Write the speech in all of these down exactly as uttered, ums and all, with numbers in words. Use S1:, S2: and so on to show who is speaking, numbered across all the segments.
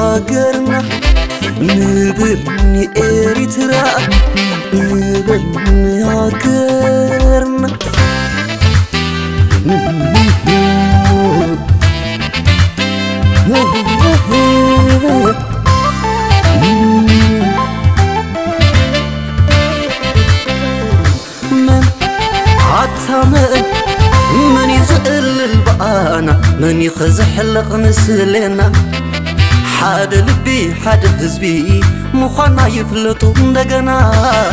S1: هاجرنا نبني إريترا نبني هاجرنا من عتمن من يزقل البقانا من يخزح لق نسلنا حاد لبي حاد حزبي مخانا يفلطو ندقنا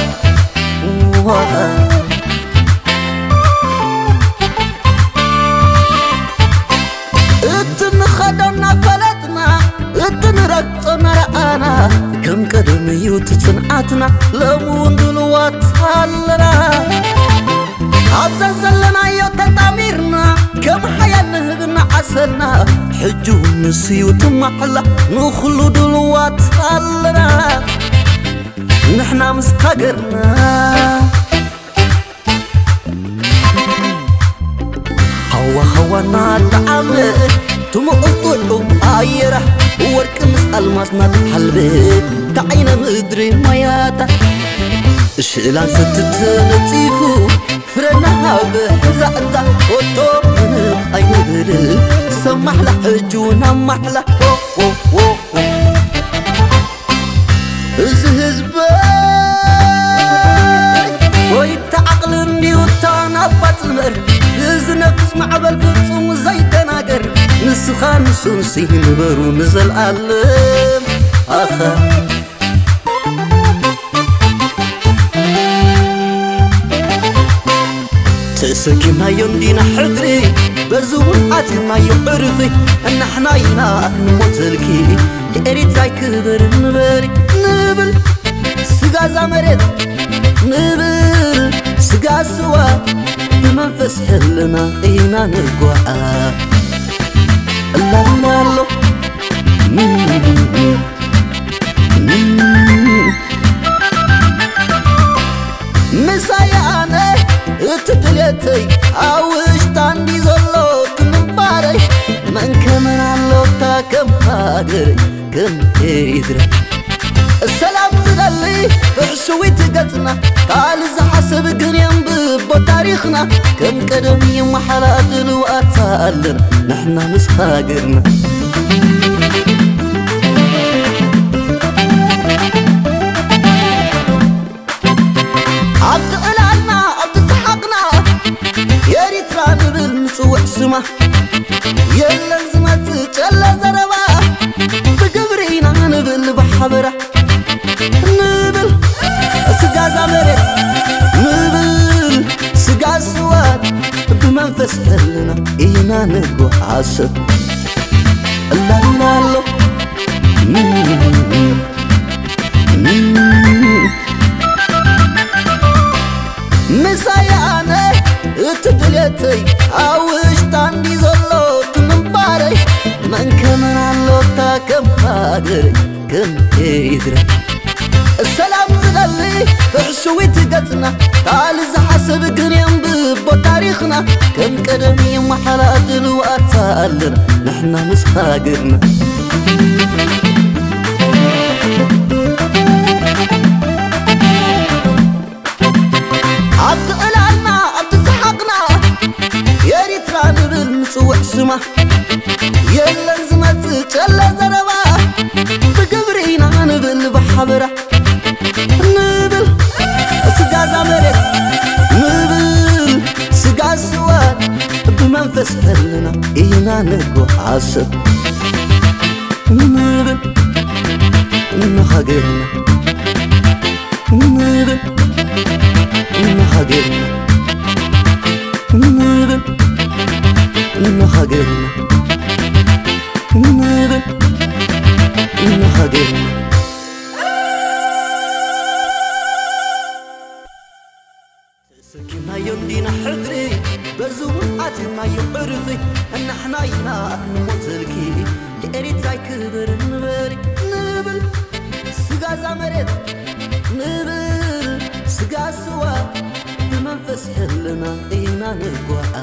S1: اتن خدنا فلتنا اتن رقصنا رقانا كم قدم يوتتن عتنا لمون دلوات حالنا عبززلنا يوتتاميرنا كم حيان نهبنا عسلنا حجو نسيو تمحلا نخلو دلوات حالنا نحنا مسحقرنا هوا هوانا تعامل تمقطعو آيرة ورك مسأل ماسنا تحلبي تعينا مدري مياتا شلان ستتنطيفو فرنا بحزاتا وطو من عين بلل سمح لحجونا محلا زهزبي ويتعقلني وطانا باتمر زنفس معبل فتصوم زيتنا قر نسخان سنسي نبرو نزل ألم آخر تسكينا يندينا حدري بزون عاتنا يعرفي ان احنا ينا نموتلكي اريد زي كبر نبري نبل سقا زمرت نبل سقا سوا بمنفس حلنا اينا نقوى لا لا لا مسايانا اتدليتي عاوش تاندي زلو تنباري من كمن علو تاكم هاجري كم يدري السلام زدلي فحشوي تقتنا قال زحسب قنيم ببو تاريخنا كم قدمي محلا دلو أتالنا نحنا مسهاجرنا عبد العنا عبد سحقنا يا ريت ران بالمصوع سما يلا زمت جلا زربا بقبرينا نبل بحبره نبل سقا زمرت نبل سقا سواد بمنفس حلنا إينا نقو عاسب لا لا لا مسايانا اتدليتي عاوش تاندي زلو تنباري من كمن علو تاكم هاجري كم يدري السلام زدلي فحشوي تقتنا تعال زحسب قنيم ببو تاريخنا كم قدمي محلا دلو أتالنا نحنا مسهاجرنا عبد العنا عبد سحقنا يا ريت ران بالمصوع سما يلا زمت جلا زربا بقبرينا نبل بحبره نبل سقا زمرت نبل سقا سواد بمنفس حلنا إينا نقو عاسب نبل نهاجرنا نبل نهاجرنا نبل نهاجرنا نبل نهاجرنا سكينا يمدينا حدري بزون عاتنا يعرفي ان احنا ينا نموتلكي اريد زي كبر نبري نبل سقا زمرت نبل سقا سوا بمنفس حلنا إينا نقوى